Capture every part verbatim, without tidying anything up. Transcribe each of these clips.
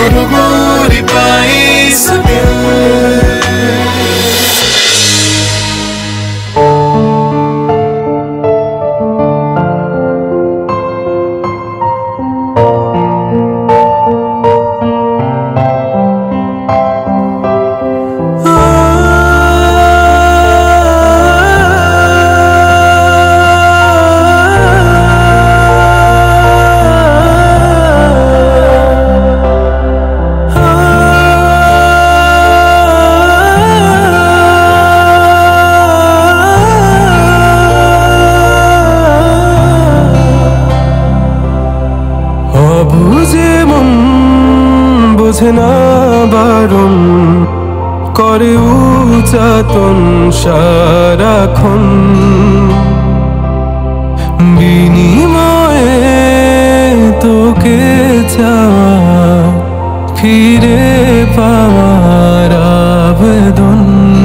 गुरगुरी पाई सके না বারণ করে উচাতন সারাক্ষণ বিনিময়ে তোকে চাওয়া ফিরে পাওয়ার আবেদন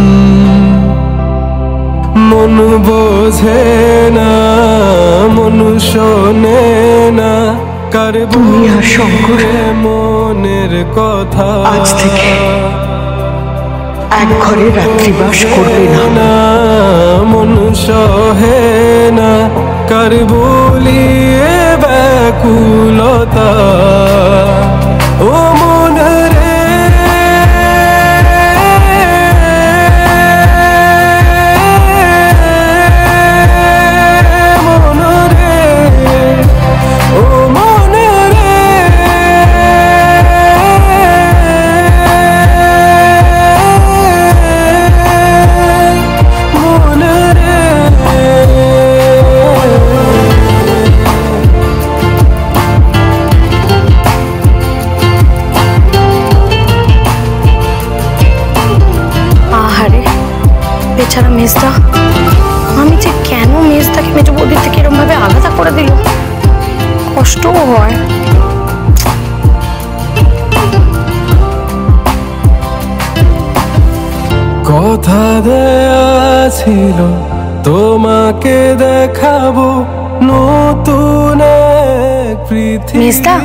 মন বোঝে না মন শোনে না তুমি আর শঙ্কর মনের কথা আজ থেকে এক ঘরে রাত্রিবাস করবে না মন সহে না কার বলিয়ে ব্যাকুলতা ও মন রে মন রে ও বেচারা মেজদা আমি যে কেন মেজদাকে মেজ বৌদির থেকে এরকম ভাবে আলাদা করে দিল কষ্টও হয় কথা দেয়া ছিল তোমাকে দেখাবো নতুন এক পৃথিবী মেজদা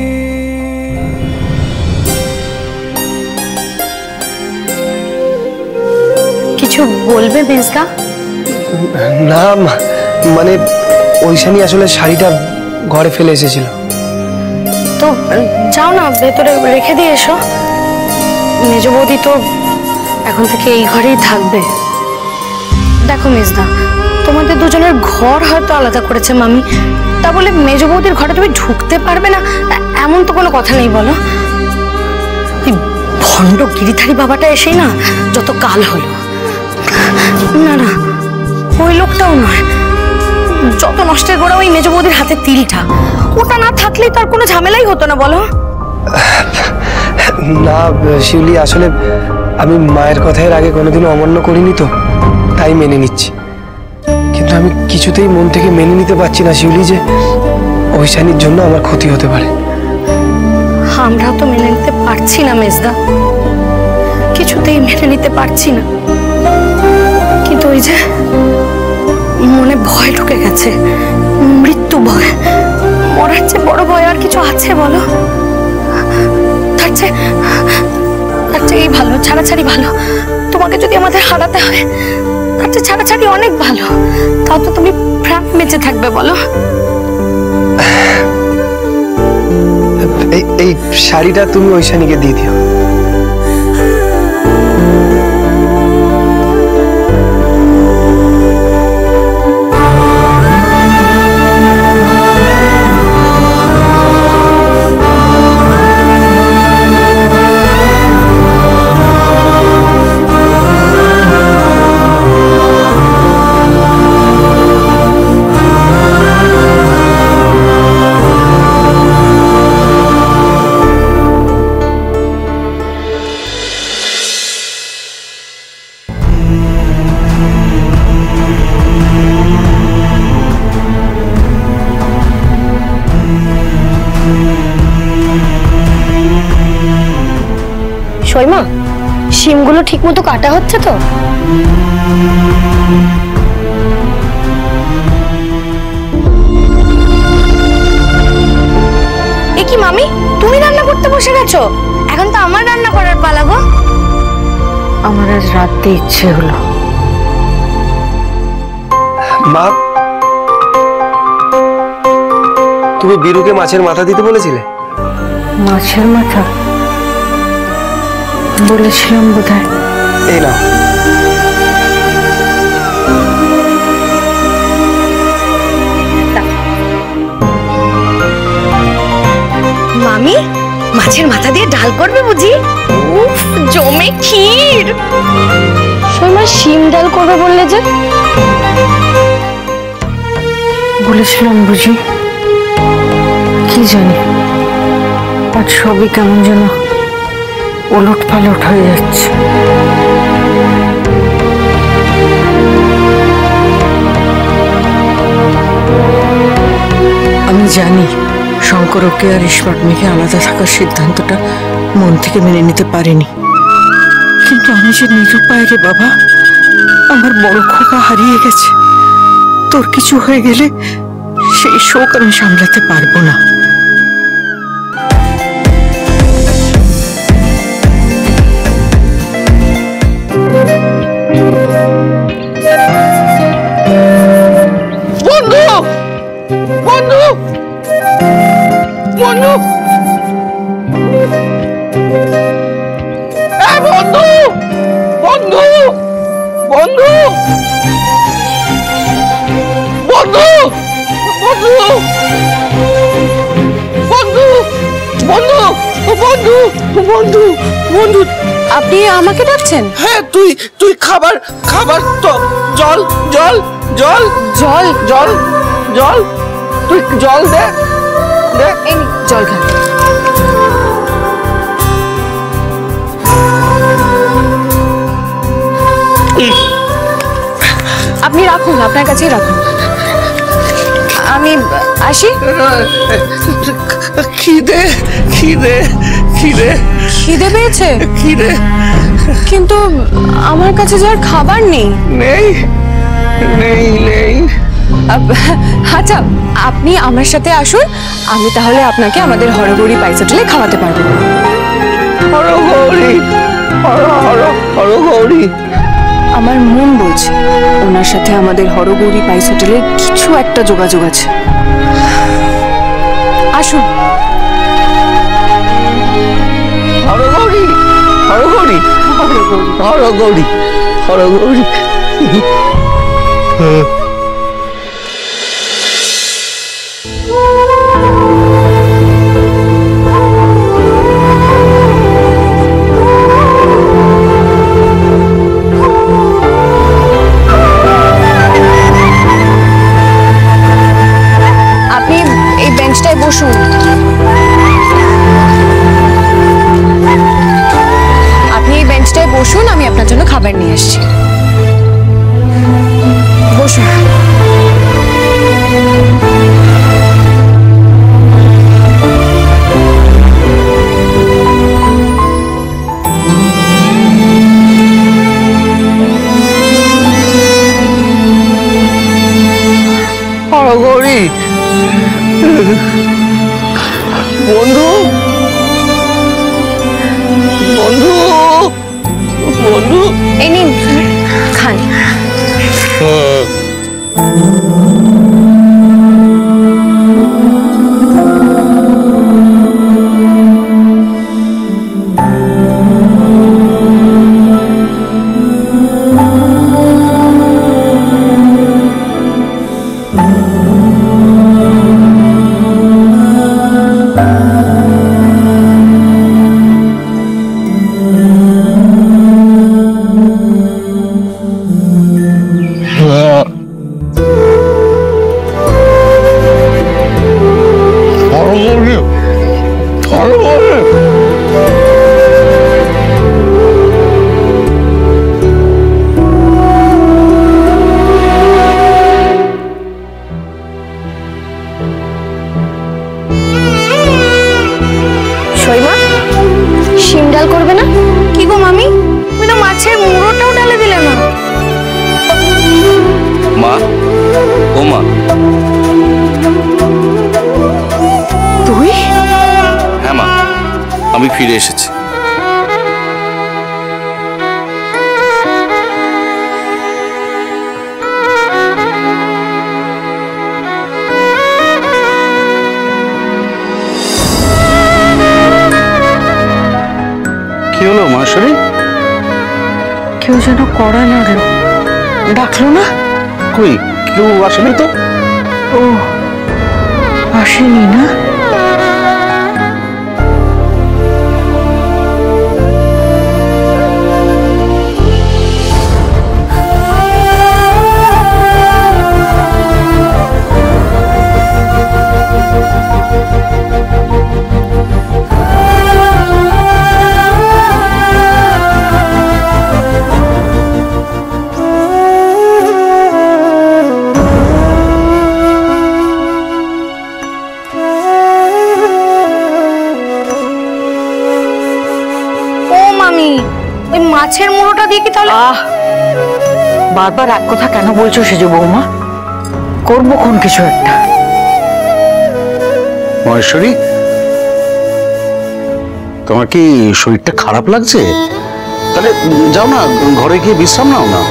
কিছু বলবে মেজদা না মানে ওইখানে আসলে শাড়িটা ঘরে ফেলে এসেছিল তো যাও না ভেতরে রেখে দিয়ে এসো মেজ বৌদি তো এখন থেকে এই ঘরেই থাকবে দেখো মেজদা তোমাদের দুজনের ঘর হয়তো আলাদা করেছে মামি তা বলে মেজ বৌদির ঘরে তুমি ঢুকতে পারবে না এমন তো কোনো কথা নেই বলো ওই ভণ্ড গিরিধারী বাবাটা এসেই না যত কাল হলো না না ওই লোকটাও নয় যত নষ্টের গোড়া ওই মেজ বৌদির হাতে তিলটা ওটা না থাকলেই তার কোনো ঝামেলাই হতো না বলো না শিউলি আসলে আমি মায়ের কথা এর আগে কোনোদিন অমান্য করিনি তো তাই মেনে নিচ্ছি কিন্তু আমি কিছুতেই মন থেকে মেনে নিতে পারছি না শিউলি যে ঐশানীর জন্য আমার ক্ষতি হতে পারে আমরাও তো মেনে নিতে পারছি না মেজদা কিছুতেই মেনে নিতে পারছি না কিন্তু ওই যে মনে ভয় ঢুকে গেছে মৃত্যু ভয় মরার চেয়ে বড় ভয় আর কিছু আছে বলো তার চেয়ে তার চেয়ে এই ভালো ছাড়াছাড়ি ভালো তোমাকে যদি আমাদের হারাতে হয় তার চেয়ে ছাড়াছাড়ি অনেক ভালো তাও তো তুমি প্রাণ বেঁচে থাকবে বলো এই এই শাড়িটা তুমি ঐশানীকে দিয়ে দিও শৈমা শিমগুলো ঠিক মতো কাটা হচ্ছে তো এ কি মামি তুমি রান্না করতে বসে গেছো? এখন তো আমার রান্না করার পালা গো। আমার আজ রাতে ইচ্ছে হলো। মা, তুমি বীরুকে মাছের মাথা দিতে বলেছিলে? মাছের মাথা বলেছিলাম বোধহয়। এই নাও। মামি মাছের মাথা দিয়ে ডাল করবে বুঝি? উফ, জমে ক্ষীর। সোমা শিম ডাল করবে বললে যে? বলেছিলাম বুঝি, কি জানি আজ সবই কেমন যেন ওলট পালট হয়ে যাচ্ছে। আমি জানি শঙ্কর ওকে আর ঈশ্বর মেঘে আলাদা থাকার সিদ্ধান্তটা মন থেকে মেনে নিতে পারেনি, কিন্তু আমি যে নিরুপায় রে বাবা। আমার বড় খোকা হারিয়ে গেছে, তোর কিছু হয়ে গেলে সেই শোক আমি সামলাতে পারবো না। বন্ধু বন্ধু বন্ধু বন্ধু বন্ধু বন্ধু বন্ধু বন্ধু বন্ধু বন্ধু বন্ধু বন্ধু বন্ধু আপনি আমাকে ডাকছেন? হ্যাঁ, তুই তুই খাবার খাবার তো জল জল জল জল জল জল তুই জল দে দে এই নিন, জল খান। আপনি রাখুন, আপনার কাছেই রাখুন। আমি আসি। খিদে খিদে খিদে খিদে পেয়েছে? খিদে কিন্তু আমার কাছে যে আর খাবার নেই। নেই নেই নেই আচ্ছা, আপনি আমার সাথে আসুন, আমি তাহলে আপনাকে আমাদের হরগৌরী পাইস হোটেলে খাওয়াতে পারবো। হরগৌরী হর হর হরগৌরী আমার মন বলছে ওনার সাথে আমাদের হরগৌরী পাইস হোটেলে কিছু একটা যোগাযোগ আছে। আসুন। হরগৌরী হরগৌরী হরগৌরী হরগৌরী আপনি এই বেঞ্চটায় বসুন। আপনি এই বেঞ্চটায় বসুন, আমি আপনার জন্য খাবার নিয়ে আসছি। বসুন। হরগৌরী বন্ধু বন্ধু বন্ধু এই নিন, খান। হরগৌরী হরগৌরী শৈমা, শিম ডাল করবে না? কি গো মামি, তুমি তো মাছের মুড়োটাও ডালে দিলে না। মা, ও মা, তুই? হ্যাঁ মা, ফিরে এসেছি। কি হলো মহেশ্বরী? কেউ যেন কড়া নাড়লো, ডাকলো না? কই কেউ আসেনি তো। ও আসেনি না? ওই মাছের মুড়োটা দিয়ে কি তাহলে? আহ বারবার এক কথা কেন বলছো সেজো বৌমা? করবো কোন কিছু একটা। মহেশ্বরী, তোমার কি শরীরটা খারাপ লাগছে? তাহলে যাও না, ঘরে গিয়ে বিশ্রাম নাও না।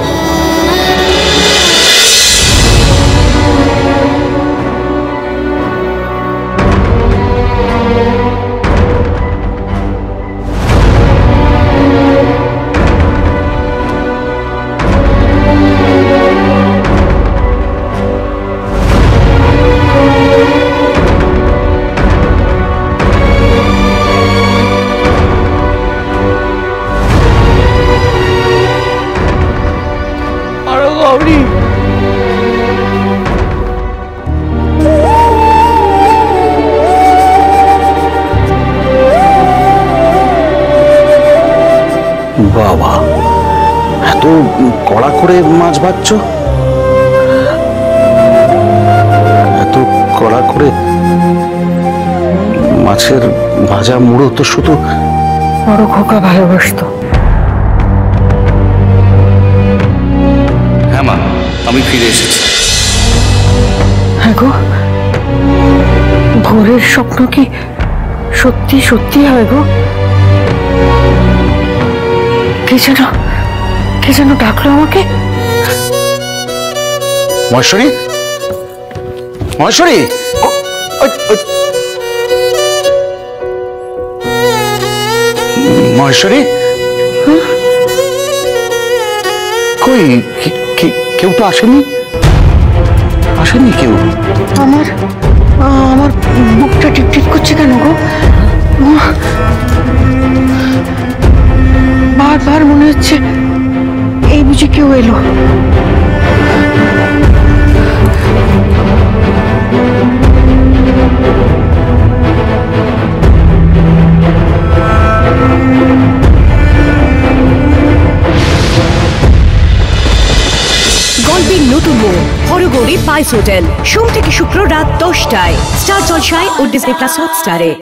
বাবা, এত কড়া করে মাছ ভাজছো? এত কড়া করে মাছের ভাজা মুড়ো তো শুধু বড় খোকা ভালোবাসতো। হ্যাঁ মা, আমি ফিরে এসেছি। হ্যাঁ গো, ভোরের স্বপ্ন কি সত্যি সত্যি হয় গো? কে যেন কে যেন ডাকলো আমাকে। মহেশ্বরী, মহেশ্বরী, মহেশ্বরী, কই কেউ তো আসেনি? আসেনি কেউ? আমার আমার বুকটা টিপ টিপ করছে কেন গো? বারবার মনে হচ্ছে এই বুঝি কেউ এলো। গল্পের নতুন মোড়, হরগৌরী পাইস হোটেল, সোম থেকে শুক্র রাত দশটায় স্টার জলসায় ও ডিজনি প্লাস হটস্টারে।